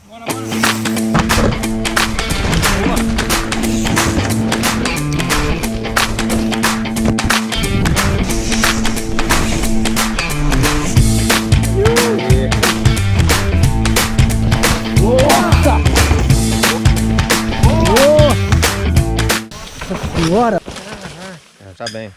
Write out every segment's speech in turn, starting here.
Bora! Tá bem.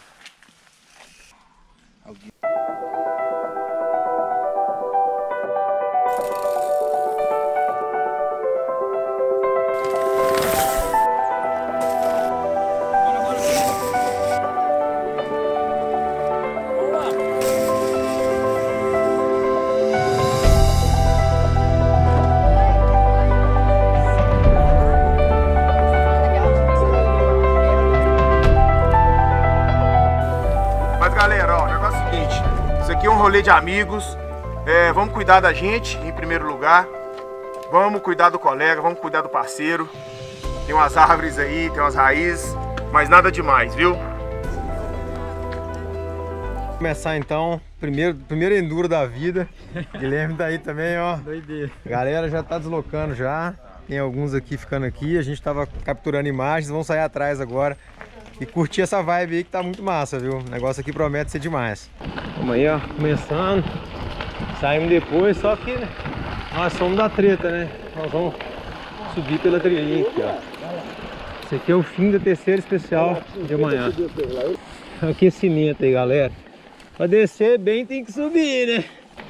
Aqui é um rolê de amigos, vamos cuidar da gente em primeiro lugar, vamos cuidar do colega, vamos cuidar do parceiro. Tem umas árvores aí, tem umas raízes, mas nada demais, viu? Vamos começar então, primeiro enduro da vida. Guilherme tá aí também, ó. Doideira. Galera já tá deslocando já, tem alguns aqui ficando aqui, a gente tava capturando imagens, vamos sair atrás agora. E curtir essa vibe aí que tá muito massa, viu? O negócio aqui promete ser demais. Vamos aí, ó, começando. Saímos depois, só que né, nós somos da treta, né? Nós vamos subir pela trilhinha aqui, ó. Esse aqui é o fim da terceira especial de amanhã. Aquecimento aí, galera. Pra descer bem tem que subir, né?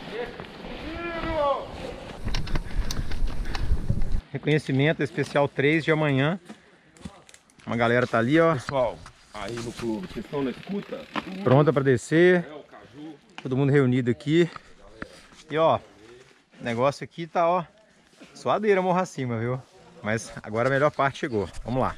Reconhecimento especial 3 de amanhã. Uma galera tá ali, ó. Pessoal, aí no clube, vocês estão na escuta? Pronta para descer. Todo mundo reunido aqui. E ó, o negócio aqui tá, ó, suadeira morro acima, viu? Mas agora a melhor parte chegou. Vamos lá.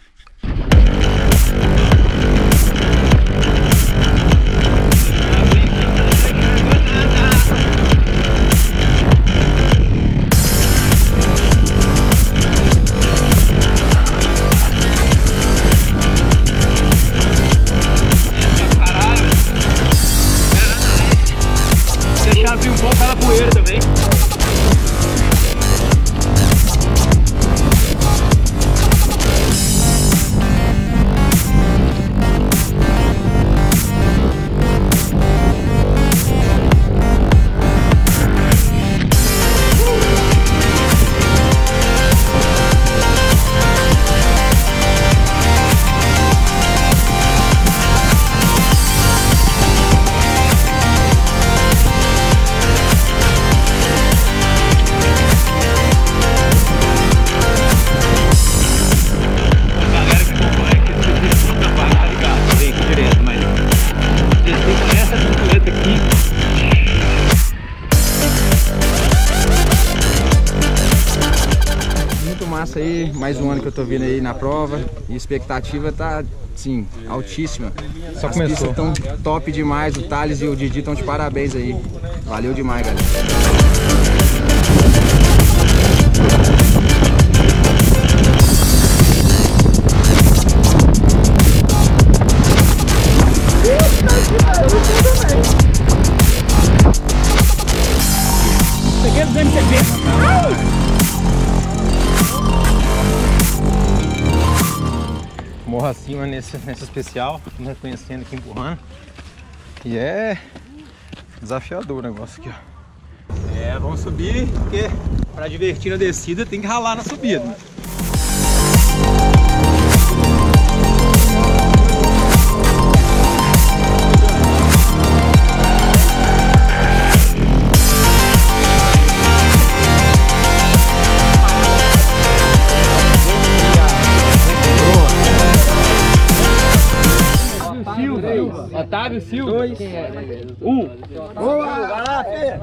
Aí, mais um ano que eu tô vindo aí na prova e a expectativa tá, sim, altíssima. Só As começou. pistas tão top demais, o Thales e o Didi estão de parabéns aí. Valeu demais, galera. Peguei do MTV. Morro acima nessa especial, me reconhecendo aqui, empurrando. E é desafiador o negócio aqui, ó. Vamos subir, porque para divertir na descida tem que ralar na subida. Otávio Silva. 2, 1. Boa! Vai lá, Fê!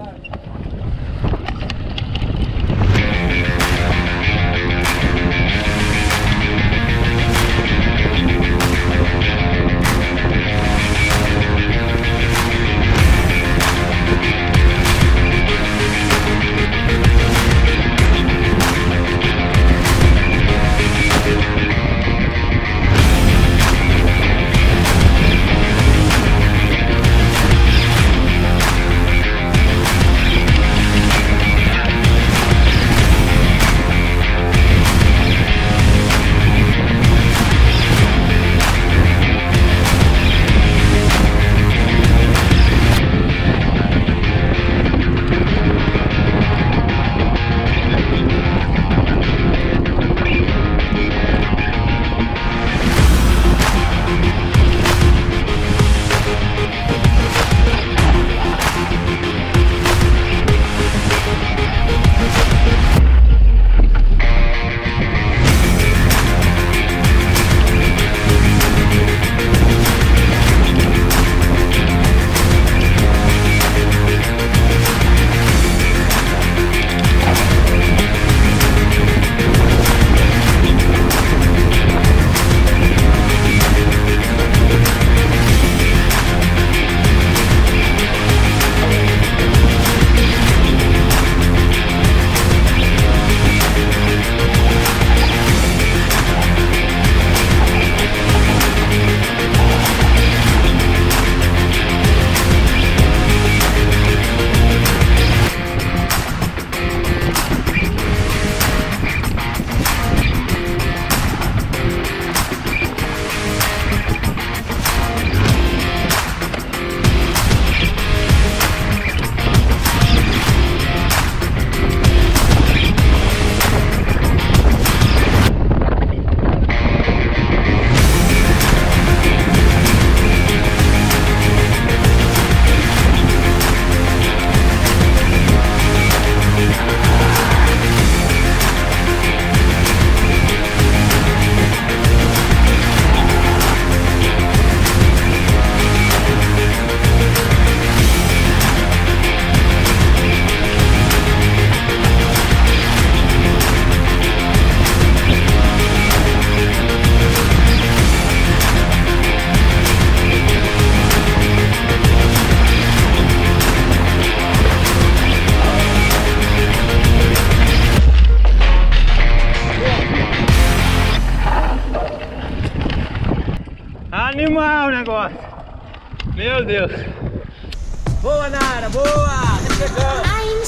animal o negócio. Meu Deus. Boa, Nara, boa! Tá chegando.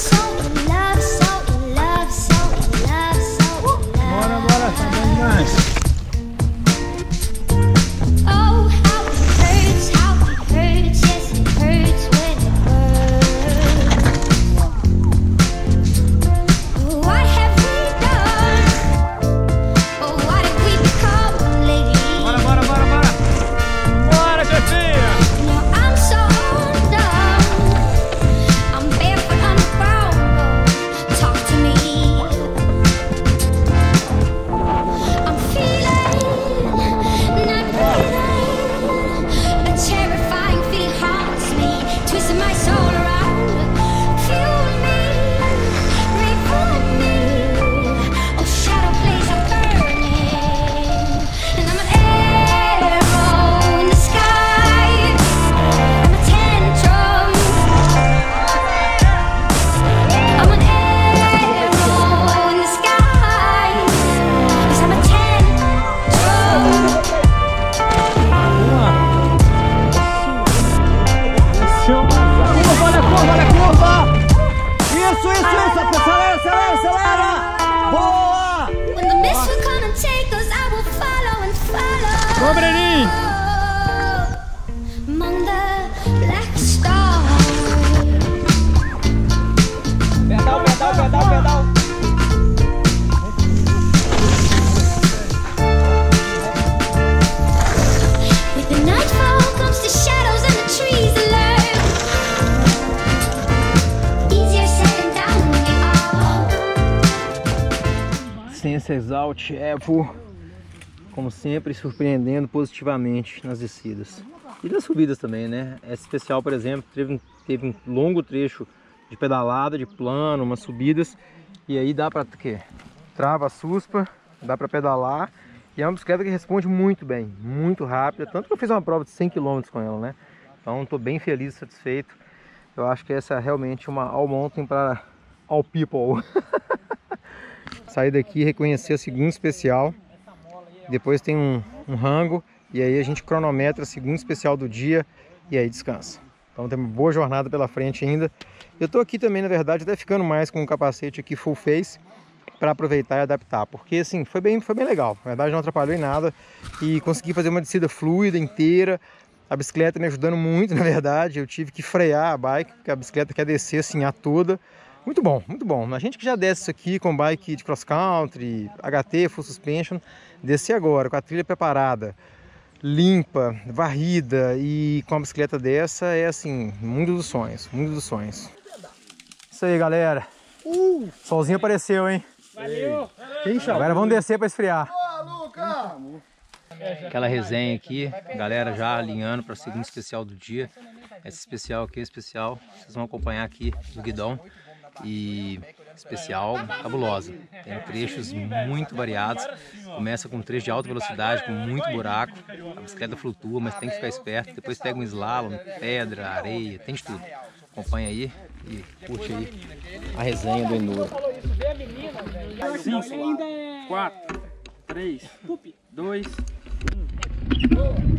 Bora, bora, tá bom demais. Exalt Evo, como sempre, surpreendendo positivamente nas descidas e nas subidas também, né? Essa especial, por exemplo, teve um longo trecho de pedalada, de plano, umas subidas, e aí dá para quê? Trava a suspa, dá para pedalar, e é uma bicicleta que responde muito bem, muito rápida, tanto que eu fiz uma prova de 100 km com ela, né? Então estou bem feliz, satisfeito. Eu acho que essa é realmente uma all mountain para all people. Sair daqui, reconhecer a segunda especial, depois tem um rango, e aí a gente cronometra a segunda especial do dia e aí descansa. Então tem uma boa jornada pela frente ainda. Eu tô aqui também, na verdade, até ficando mais com o capacete aqui full face para aproveitar e adaptar, porque assim, foi bem legal. Na verdade não atrapalhou em nada e consegui fazer uma descida fluida, inteira. A bicicleta me ajudando muito, na verdade. Eu tive que frear a bike, porque a bicicleta quer descer assim a toda. Muito bom, muito bom. A gente que já desce isso aqui com bike de cross country, HT, full suspension, descer agora com a trilha preparada, limpa, varrida e com a bicicleta dessa é assim, mundo dos sonhos, mundo dos sonhos. Isso aí, galera. Solzinho apareceu, hein? Valeu! Agora vamos descer para esfriar. Aquela resenha aqui, galera já alinhando para a segunda especial do dia. Essa especial aqui é especial, vocês vão acompanhar aqui no guidão. E especial cabulosa, tem trechos muito variados, começa com um trecho de alta velocidade, com muito buraco, a bicicleta flutua, mas tem que ficar esperto, depois pega um slalom, pedra, areia, tem de tudo. Acompanha aí e curte aí a resenha do Enduro. 5, 4, 3, 2, 1.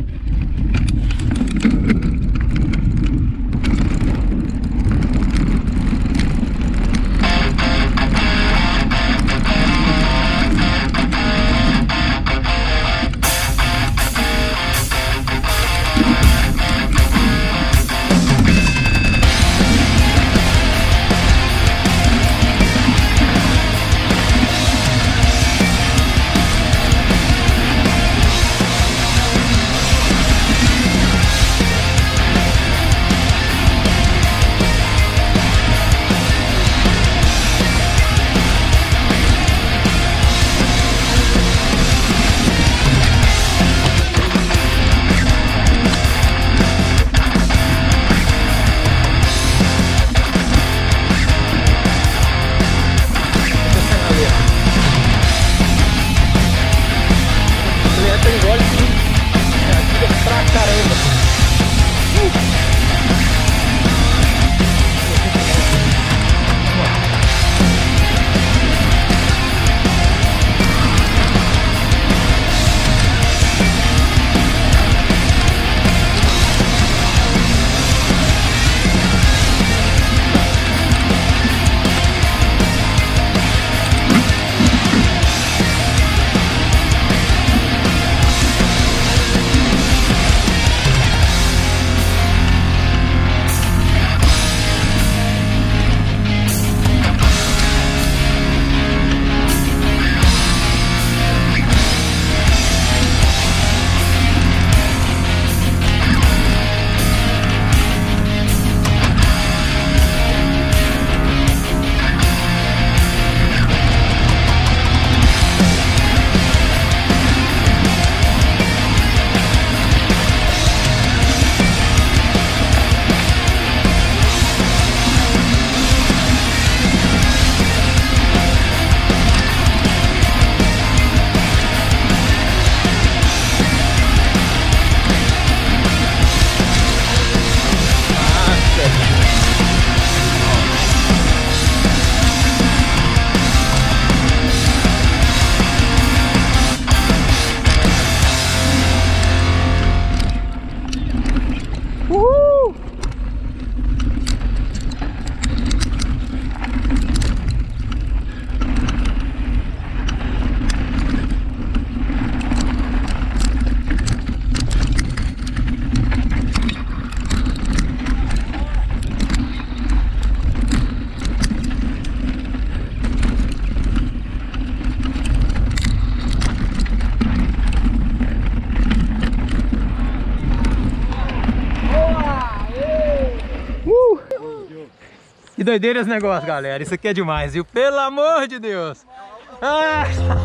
doideira esse negócio, galera. Isso aqui é demais, viu? Pelo amor de Deus. Ah.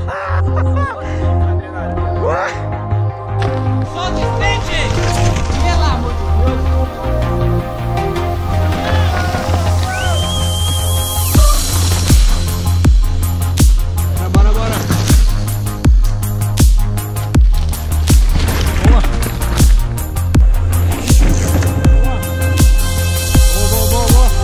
Só de frente! Pelo amor de Deus! Bora, bora! Boa! Boa, boa, boa!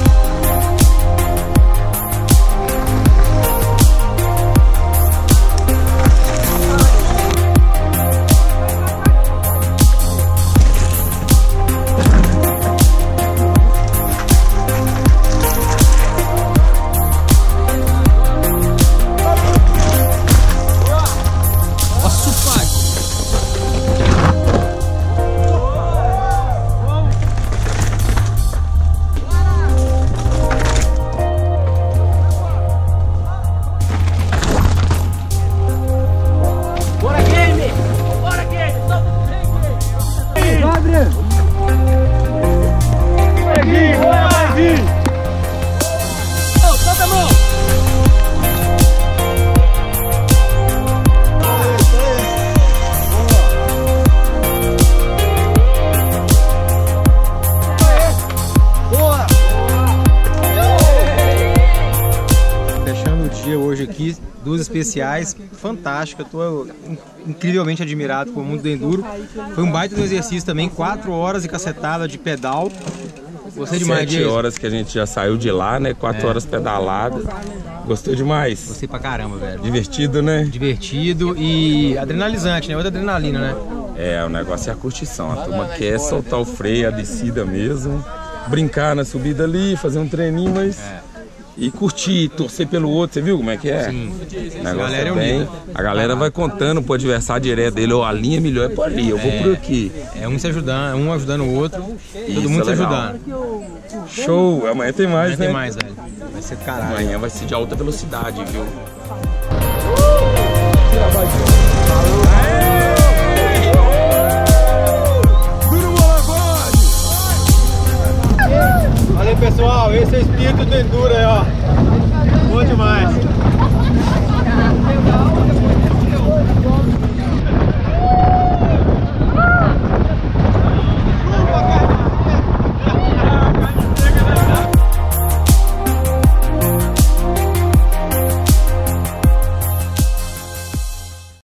Hoje aqui, duas especiais, fantásticas, estou incrivelmente admirado com o mundo do enduro. Foi um baita do exercício também, 4 horas de cacetada de pedal. Gostei demais. 7 horas que a gente já saiu de lá, né? 4 horas pedalada. Gostou demais. Gostei pra caramba, velho. Divertido, né? Divertido e adrenalizante, né? Outra adrenalina, né? É, o negócio é a curtição. A turma quer soltar o freio, a descida mesmo. Brincar na subida ali, fazer um treininho, mas... E curtir, torcer pelo outro, você viu como é que é? Sim. A galera é bem. A galera vai contando pro adversário direto dele, ó, a linha melhor é por ali, eu vou por aqui. É um se ajudando, um ajudando o outro, todo mundo se ajudando. Show, amanhã tem mais, né? Tem mais, velho. Vai ser do caralho. Amanhã vai ser de alta velocidade, viu? Valeu, pessoal, esse é o espírito do enduro aí, ó. Bom demais.